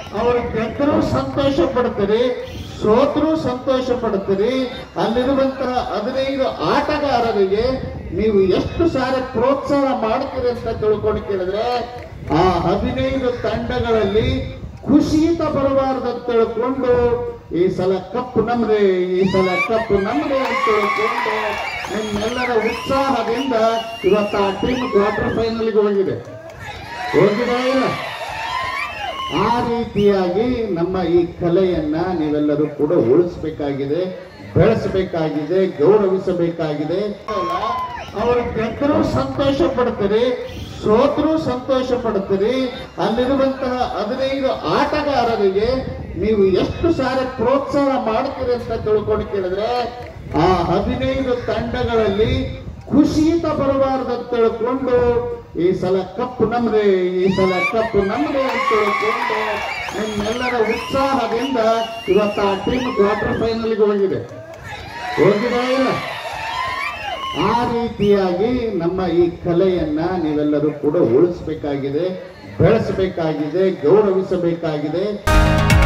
ಅವರು ಗೆದ್ದರೂ ಸಂತೋಷ ಪಡ್ತೀರಿ, ಸೋತರೂ ಸಂತೋಷ ಪಡ್ತೀರಿ. ಅಲ್ಲಿರುವಂತಹ 15 ಆಟಗಾರರಿಗೆ ನೀವು ಎಷ್ಟು ಸಾರಿ ಪ್ರೋತ್ಸಾಹ ಮಾಡ್ತೀರಿ ಅಂತ ತಿಳ್ಕೊಂಡು ಕೇಳಿದ್ರೆ ಆ 15 ತಂಡಗಳಲ್ಲಿ ಖುಷಿತ ಬರಬಾರ್ದು ಅಂತ ತಿಳ್ಕೊಂಡು ಈ ಸಲ ಕಪ್ಪು ನಮ್ದೆ, ಈ ಸಲ ಕಪ್ಪು ನಮ್ದೆ ಅಂತ ತಿಳ್ಕೊಂಡು ನಿಮ್ಮೆಲ್ಲರ ಉತ್ಸಾಹದಿಂದ ಇವತ್ತು ಆ ಟೀಮ್ ಕ್ವಾರ್ಟರ್ ಫೈನಲ್ಗೆ ಹೋಗಿದೆ ಇಲ್ಲ? ಆ ರೀತಿಯಾಗಿ ನಮ್ಮ ಈ ಕಲೆಯನ್ನ ನೀವೆಲ್ಲರೂ ಕೂಡ ಉಳಿಸಬೇಕಾಗಿದೆ, ಬೆಳೆಸಬೇಕಾಗಿದೆ, ಗೌರವಿಸಬೇಕಾಗಿದೆ. ಅವರು ಗೆದ್ದರೂ ಸಂತೋಷ ಪಡ್ತೀರಿ, ಸೋತರೂ ಸಂತೋಷ ಪಡ್ತೀರಿ. ಅಲ್ಲಿರುವಂತಹ 15 ಆಟಗಾರರಿಗೆ ನೀವು ಎಷ್ಟು ಸಾರಿ ಪ್ರೋತ್ಸಾಹ ಮಾಡ್ತೀರಿ ಅಂತ ತಿಳ್ಕೊಂಡು ಕೇಳಿದ್ರೆ ಆ 15 ತಂಡಗಳಲ್ಲಿ ಖುಷಿತ ಬರಬಾರ್ದು ಅಂತ ತಿಳ್ಕೊಂಡು ಈ ಸಲ ಕಪ್ಪು ನಮ್ದೆ, ಈ ಸಲ ಕಪ್ಪು ನಮ್ದೆ ಅಂತ ತಿಳ್ಕೊಂಡು ನಿಮ್ಮೆಲ್ಲರ ಉತ್ಸಾಹದಿಂದ ಇವತ್ತು ಆ ಟೀಮ್ ಕ್ವಾರ್ಟರ್ ಫೈನಲ್ಗೆ ಹೋಗಿದೆ ಇಲ್ಲ? ಆ ರೀತಿಯಾಗಿ ನಮ್ಮ ಈ ಕಲೆಯನ್ನ ನೀವೆಲ್ಲರೂ ಕೂಡ ಉಳಿಸಬೇಕಾಗಿದೆ, ಬೆಳೆಸಬೇಕಾಗಿದೆ, ಗೌರವಿಸಬೇಕಾಗಿದೆ.